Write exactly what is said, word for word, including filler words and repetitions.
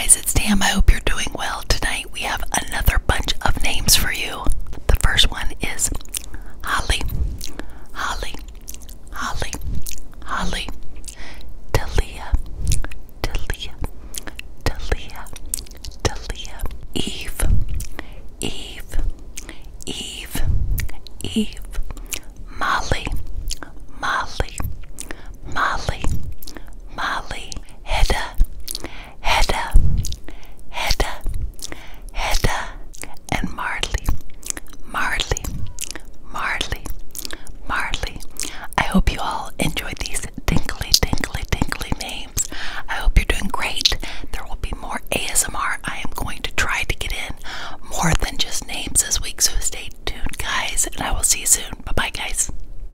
guys, it's Tam. I hope you're doing well. Tonight we have another bunch of names for you. The first one is Holly, Holly, Holly, Holly, Talia, Talia, Talia, Talia, Eve, Eve, Eve, Eve, Molly, Molly, Molly, Molly, Hedda, Hedda, Hedda, Hedda, and Marley, Marley, Marley, Marley. I hope you all enjoyed the